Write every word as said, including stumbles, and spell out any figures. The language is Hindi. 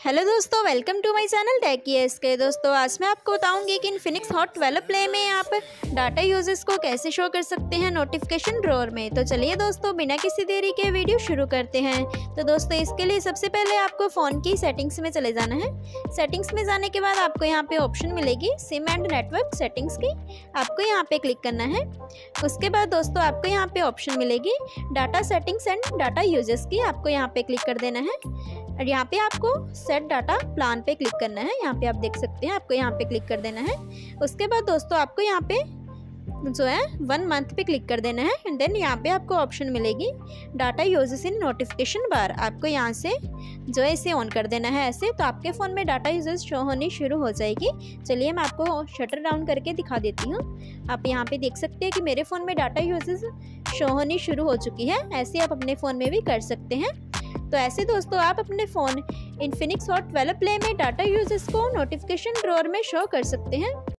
हेलो दोस्तों, welcome to my channel tech K. दोस्तों आज मैं आपको बताऊंगी कि इन्फिनिक्स हॉट ट्वेल्व प्ले में आप डाटा यूजेस को कैसे शो कर सकते हैं नोटिफिकेशन ड्रॉअर में। तो चलिए दोस्तों बिना किसी देरी के वीडियो शुरू करते हैं। तो दोस्तों इसके लिए सबसे पहले आपको फ़ोन की सेटिंग्स में चले जाना है। सेटिंग्स में जाने के बाद आपको यहाँ पे ऑप्शन मिलेगी सिम एंड नेटवर्क सेटिंग्स की, आपको यहाँ पे क्लिक करना है। उसके बाद दोस्तों आपको यहाँ पे ऑप्शन मिलेगी data settings and data usage की, आपको यहाँ पे क्लिक कर देना है और यहाँ पे आपको सेट डाटा प्लान पे क्लिक करना है। यहाँ पे आप देख सकते हैं, आपको यहाँ पे क्लिक कर देना है। उसके बाद दोस्तों आपको यहाँ पे जो है वन मंथ पे क्लिक कर देना है एंड देन यहाँ पे आपको ऑप्शन मिलेगी data usage in notification bar, आपको यहाँ से जो है इसे ऑन कर देना है ऐसे, तो आपके फ़ोन में डाटा यूजेस शो होनी शुरू हो जाएगी। चलिए मैं आपको शटर डाउन करके दिखा देती हूँ। आप यहाँ पे देख सकते हैं कि मेरे फ़ोन में डाटा यूजेस शो होनी शुरू हो चुकी है। ऐसे आप अपने फ़ोन में भी कर सकते हैं। तो ऐसे दोस्तों आप अपने phone Infinix hot twelve play में डाटा यूजेस को नोटिफिकेशन ड्रॉअर में शो कर सकते हैं।